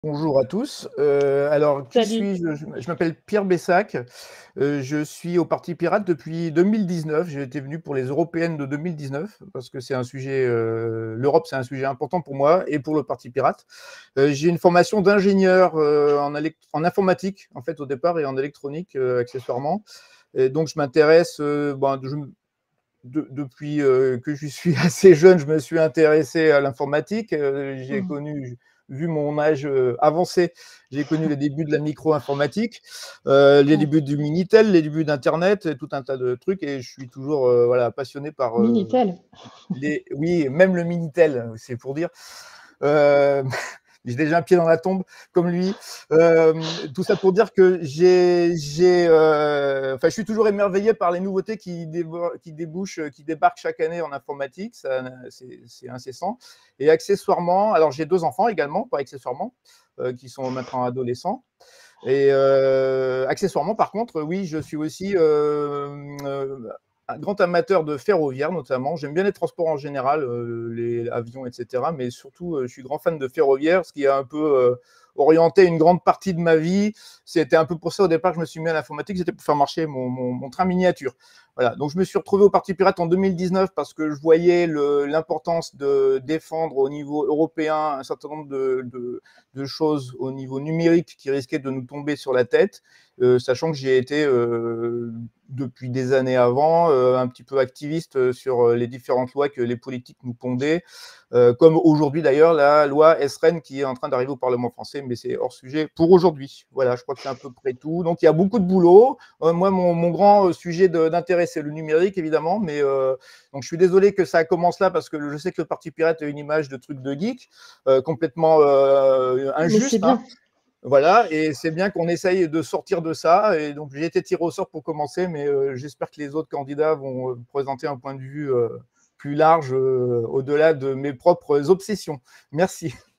Bonjour à tous. Alors, qui Salut. suis-je? Je m'appelle Pierre Bessac. Je suis au Parti Pirate depuis 2019. J'ai été venu pour les européennes de 2019 parce que c'est un sujet, l'Europe, c'est un sujet important pour moi et pour le Parti Pirate. J'ai une formation d'ingénieur en informatique, en fait, au départ, et en électronique, accessoirement. Et donc, je m'intéresse, depuis que je suis assez jeune, je me suis intéressé à l'informatique. J'ai Mmh. connu, vu mon âge avancé, j'ai connu les débuts de la micro-informatique, les Ouais. débuts du Minitel, les débuts d'Internet, et tout un tas de trucs. Et je suis toujours voilà, passionné par Minitel. oui, même le Minitel, c'est pour dire. Euh, j'ai déjà un pied dans la tombe comme lui. Tout ça pour dire que enfin, je suis toujours émerveillé par les nouveautés qui débouchent, qui débarquent chaque année en informatique. C'est incessant. Et accessoirement, alors j'ai 2 enfants également, pas accessoirement, qui sont maintenant adolescents. Et accessoirement, par contre, oui, je suis aussi un grand amateur de ferroviaire, notamment. J'aime bien les transports en général, les avions, etc. Mais surtout, je suis grand fan de ferroviaire, ce qui a un peu orienté une grande partie de ma vie. C'était un peu pour ça, au départ, que je me suis mis à l'informatique. C'était pour faire marcher mon train miniature. Voilà. Donc, je me suis retrouvé au Parti Pirate en 2019 parce que je voyais l'importance de défendre au niveau européen un certain nombre de choses au niveau numérique qui risquaient de nous tomber sur la tête, sachant que j'ai été depuis des années avant un petit peu activiste sur les différentes lois que les politiques nous pondaient, comme aujourd'hui d'ailleurs la loi SRN qui est en train d'arriver au Parlement français, mais c'est hors sujet pour aujourd'hui. Voilà, je crois que c'est à peu près tout. Donc il y a beaucoup de boulot. Moi, mon grand sujet d'intérêt, c'est le numérique, évidemment, mais donc je suis désolé que ça commence là parce que je sais que le Parti Pirate a une image de truc de geek complètement Mais c'est injuste, hein. bien. Voilà, et c'est bien qu'on essaye de sortir de ça. Et donc, j'ai été tiré au sort pour commencer, mais j'espère que les autres candidats vont présenter un point de vue plus large, au-delà de mes propres obsessions. Merci.